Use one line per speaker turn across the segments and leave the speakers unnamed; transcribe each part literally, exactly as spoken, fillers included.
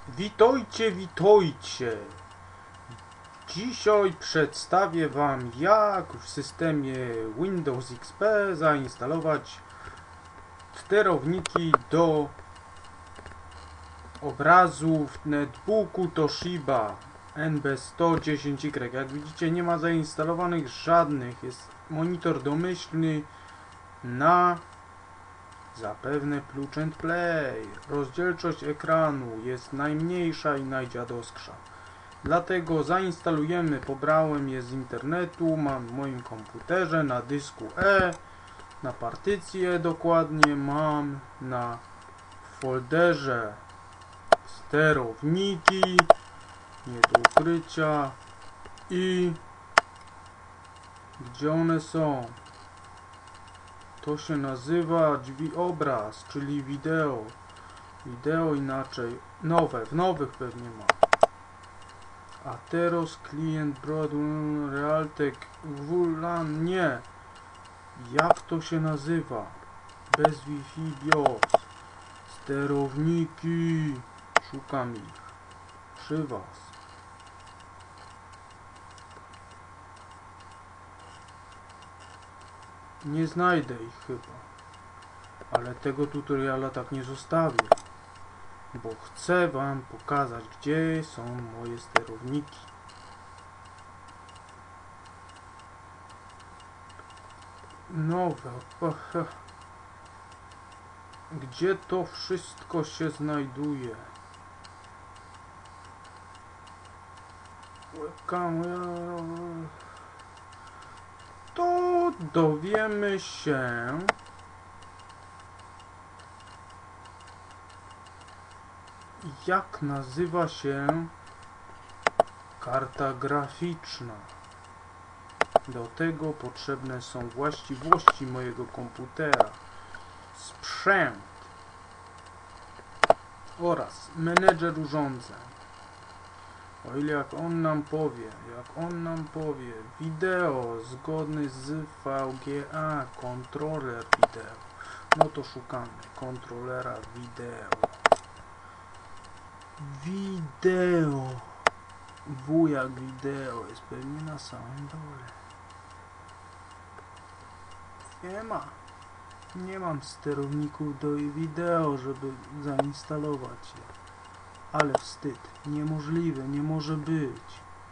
Witajcie, witajcie! Dzisiaj przedstawię Wam, jak w systemie Windows X P zainstalować sterowniki do obrazu w netbooku Toshiba N B sto dziesięć Y. Jak widzicie, nie ma zainstalowanych żadnych. Jest monitor domyślny na zapewne Plug and Play. Rozdzielczość ekranu jest najmniejsza i najdziadowsksza. Dlatego zainstalujemy, pobrałem je z internetu, mam w moim komputerze na dysku E, na partycję dokładnie mam na folderze sterowniki, nie do ukrycia i gdzie one są? To się nazywa drzwi obraz, czyli wideo. Wideo inaczej. Nowe, w nowych pewnie ma. Atheros, Client, Broadwell, Realtek, W LAN, nie. Jak to się nazywa? Bez Wi-Fi, BIOS. Sterowniki. Szukam ich. Przy Was. Nie znajdę ich chyba. Ale tego tutoriala tak nie zostawię. Bo chcę Wam pokazać, gdzie są moje sterowniki. Nowe. Gdzie to wszystko się znajduje? Webcam. To dowiemy się jak nazywa się karta graficzna. Do tego potrzebne są właściwości mojego komputera, sprzęt oraz menedżer urządzeń. O ile jak on nam powie, jak on nam powie, wideo zgodny z V G A, kontroler wideo, no to szukamy kontrolera wideo. Wideo. W jak wideo jest pewnie na samym dole. Nie ma. Nie mam sterowników do wideo, żeby zainstalować je. Ale wstyd. Niemożliwe. Nie może być.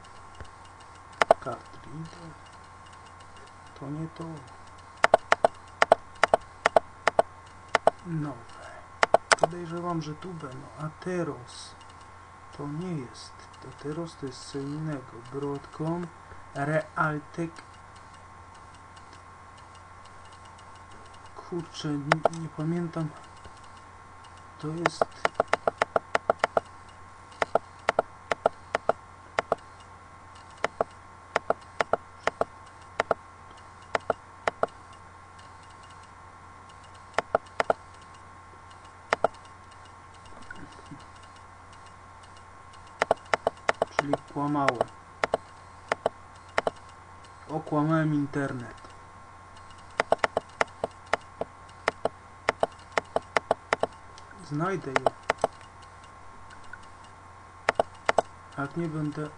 Card reader. To nie to. Nowe. Podejrzewam, że tu będą. Atheros. To nie jest. Atheros to jest co innego. Broadcom. Realtek. Kurczę, nie, nie pamiętam. To jest... Czyli kłamałem. Okłamałem internet. Znajdę je. Jak nie będę...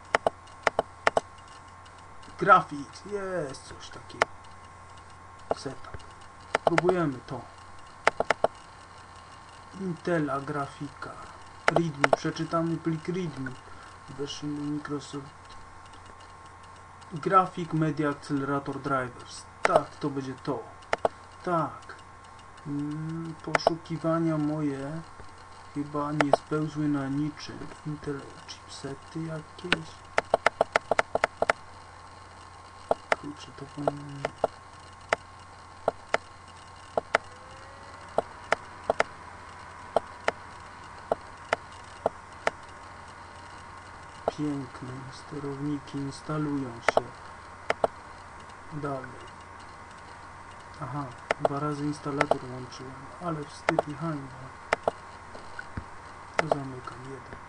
Graphics. Jest coś takiego. Setup. Próbujemy to. Intela grafika. Readme. Przeczytamy plik Readme. Weszliśmy Microsoft Graphic Media Accelerator Drivers. Tak, to będzie to. Tak. Hmm, poszukiwania moje chyba nie spełzły na niczym. Intel chipsety jakieś. Kurczę, to powinien... Piękne sterowniki instalują się. Dalej. Aha, dwa razy instalator łączyłem, ale wstyd i hańba. Zamykam jeden.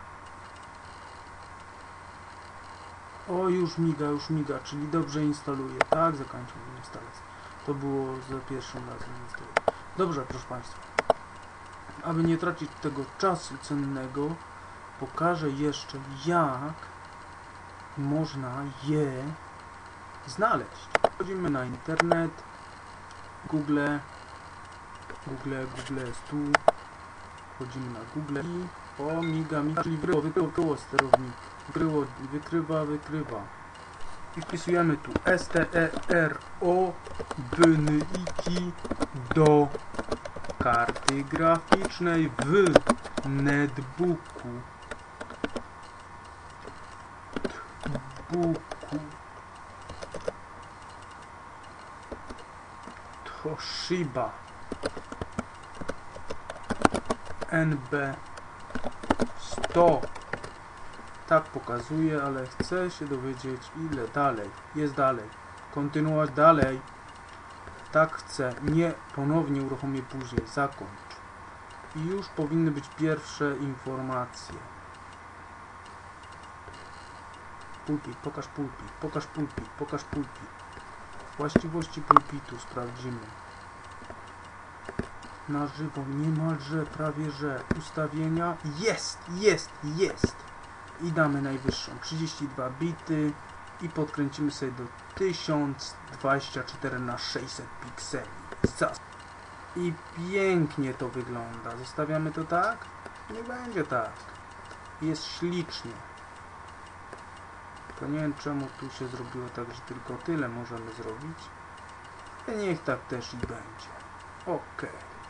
O, już miga, już miga, czyli dobrze instaluje. Tak, zakończył instalację. To było za pierwszym razem instalacji. Dobrze, proszę Państwa. Aby nie tracić tego czasu cennego, pokażę jeszcze, jak można je znaleźć. Wchodzimy na internet, Google, Google, Google jest tu, wchodzimy na Google i o, miga, miga, czyli wykryło, wykryło, wykryło sterownik, wykryło, wykrywa, wykrywa. I wpisujemy tu S T E R O B N I K I do karty graficznej w netbooku. Buku. Toshiba N B sto. Tak pokazuje, ale chcę się dowiedzieć, ile dalej. Jest dalej. Kontynuować dalej. Tak chcę. Nie, ponownie uruchomię później. Zakończ. I już powinny być pierwsze informacje. Pulpit, pokaż pulpit, pokaż pulpit, pokaż pulpit. Właściwości pulpitu sprawdzimy. Na żywo, niemalże, prawie że. Ustawienia. Jest, jest, jest. I damy najwyższą. trzydzieści dwa bity. I podkręcimy sobie do tysiąc dwadzieścia cztery na sześćset pikseli. I pięknie to wygląda. Zostawiamy to tak? Nie będzie tak. Jest ślicznie. To nie wiem, czemu tu się zrobiło tak, że tylko tyle możemy zrobić. I niech tak też i będzie. Ok.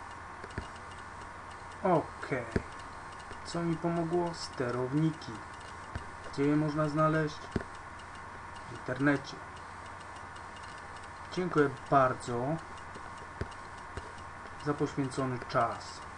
Ok. Co mi pomogło? Sterowniki. Gdzie je można znaleźć? W internecie. Dziękuję bardzo za poświęcony czas.